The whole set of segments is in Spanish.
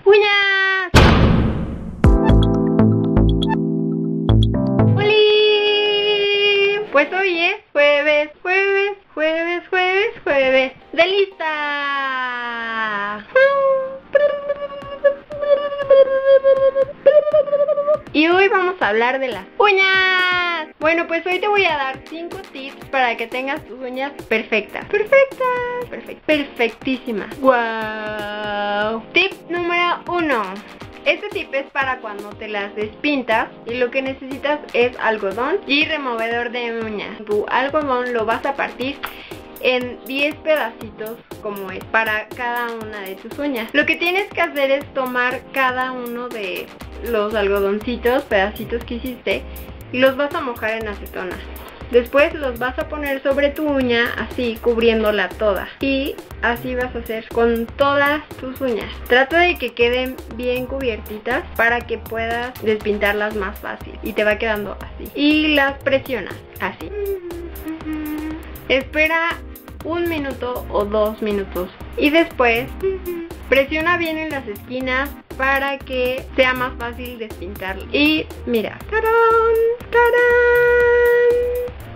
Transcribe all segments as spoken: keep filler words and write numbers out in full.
uñas. ¡Holi! Pues hoy es jueves, jueves, jueves, jueves, jueves de lista. Y hoy vamos a hablar de las uñas. Bueno, pues hoy te voy a dar cinco tips para que tengas tus uñas perfectas. Perfectas, perfect, perfectísimas. Wow. Tip número uno. Este tip es para cuando te las despintas y lo que necesitas es algodón y removedor de uñas. Tu algodón lo vas a partir en diez pedacitos como es para cada una de tus uñas. Lo que tienes que hacer es tomar cada uno de los algodoncitos, pedacitos que hiciste, y los vas a mojar en acetona. Después los vas a poner sobre tu uña, así cubriéndola toda. Y así vas a hacer con todas tus uñas. Trata de que queden bien cubiertitas para que puedas despintarlas más fácil. Y te va quedando así. Y las presionas así. Espera un minuto o dos minutos. Y después presiona bien en las esquinas para que sea más fácil despintarlo. Y mira, ¡tarán! ¡Tarán!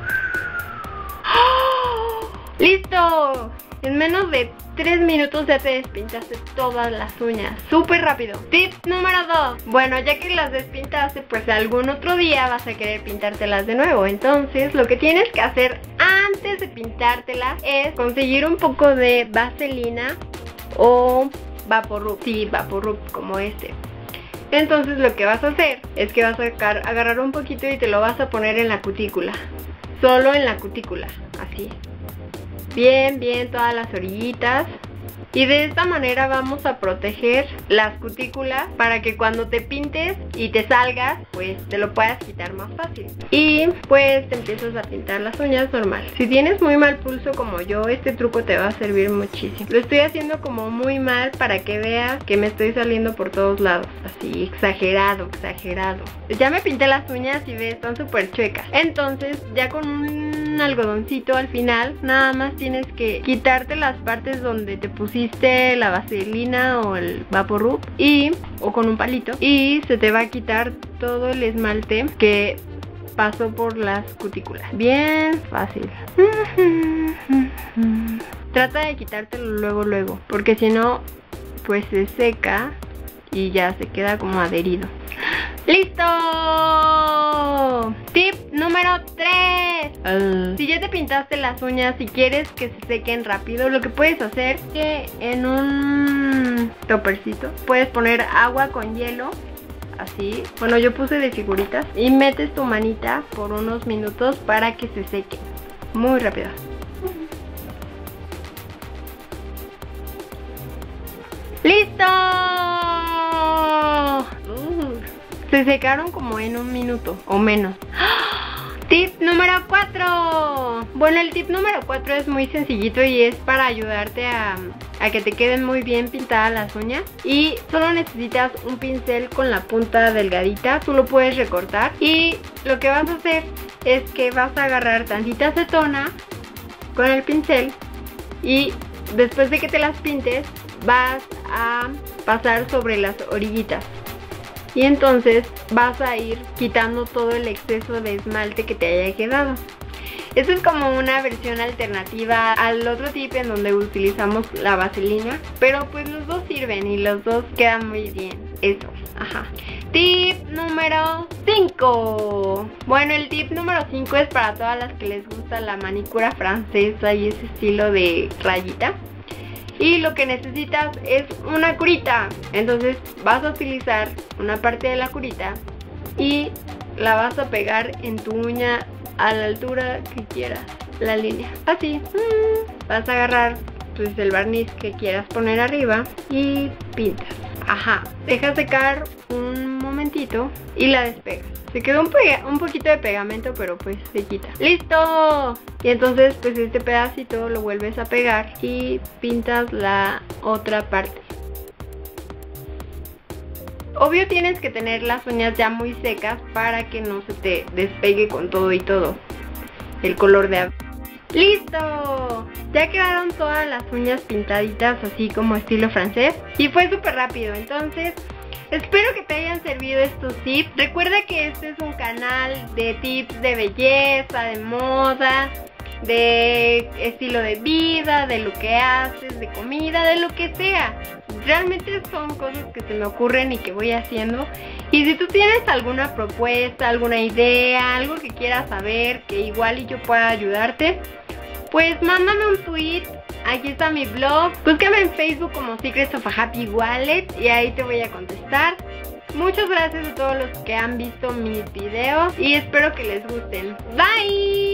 ¡Oh! ¡Listo! En menos de tres minutos ya te despintaste todas las uñas. Súper rápido. Tip número dos. Bueno, ya que las despintaste, pues algún otro día vas a querer pintártelas de nuevo. Entonces, lo que tienes que hacer antes de pintártelas es conseguir un poco de vaselina o Vaporub. Sí, Vaporub como este. Entonces lo que vas a hacer es que vas a sacar, agarrar un poquito y te lo vas a poner en la cutícula. Solo en la cutícula, así. Bien, bien, todas las orillitas. Y de esta manera vamos a proteger las cutículas para que cuando te pintes y te salgas, pues te lo puedas quitar más fácil. Y pues te empiezas a pintar las uñas normal. Si tienes muy mal pulso como yo, este truco te va a servir muchísimo. Lo estoy haciendo como muy mal para que veas que me estoy saliendo por todos lados. Así, exagerado, exagerado. Ya me pinté las uñas y ves, están súper chuecas. Entonces ya con un algodoncito al final, nada más tienes que quitarte las partes donde te pusiste la vaselina o el Vaporub y o con un palito y se te va a quitar todo el esmalte que pasó por las cutículas. Bien fácil. Trata de quitártelo luego luego, porque si no pues se seca y ya se queda como adherido. ¡Listo! Tip número tres. Uh. Si ya te pintaste las uñas y quieres que se sequen rápido, lo que puedes hacer es que en un topercito puedes poner agua con hielo, así. Bueno, yo puse de figuritas. Y metes tu manita por unos minutos para que se sequen muy rápido. ¡Listo! Se secaron como en un minuto o menos. Tip número cuatro. Bueno, el tip número cuatro es muy sencillito y es para ayudarte a, a que te queden muy bien pintadas las uñas. Y solo necesitas un pincel con la punta delgadita. Tú lo puedes recortar. Y lo que vas a hacer es que vas a agarrar tantita acetona con el pincel. Y después de que te las pintes, vas a pasar sobre las orillitas. Y entonces vas a ir quitando todo el exceso de esmalte que te haya quedado. Esto es como una versión alternativa al otro tip en donde utilizamos la vaselina. Pero pues los dos sirven y los dos quedan muy bien. Eso, ajá. Tip número cinco. Bueno, el tip número cinco es para todas las que les gusta la manicura francesa y ese estilo de rayita. Y lo que necesitas es una curita. Entonces vas a utilizar una parte de la curita y la vas a pegar en tu uña a la altura que quieras, la línea. Así. Vas a agarrar pues el barniz que quieras poner arriba y pintas. Ajá. Deja secar un momentito y la despegas. Se quedó un, un poquito de pegamento, pero pues se quita. ¡Listo! Y entonces pues este pedacito lo vuelves a pegar y pintas la otra parte. Obvio tienes que tener las uñas ya muy secas para que no se te despegue con todo y todo el color de... ¡Listo! ya quedaron todas las uñas pintaditas así como estilo francés y fue súper rápido. Entonces espero que te hayan servido estos tips. Recuerda que este es un canal de tips de belleza, de moda, de estilo de vida, de lo que haces, de comida, de lo que sea. Realmente son cosas que se me ocurren y que voy haciendo. Y si tú tienes alguna propuesta, alguna idea, algo que quieras saber, que igual y yo pueda ayudarte, pues mándame un tweet. Aquí está mi blog. Búscame en Facebook como Secrets of a Happy Wallet y ahí te voy a contestar. Muchas gracias a todos los que han visto mis videos y espero que les gusten. Bye.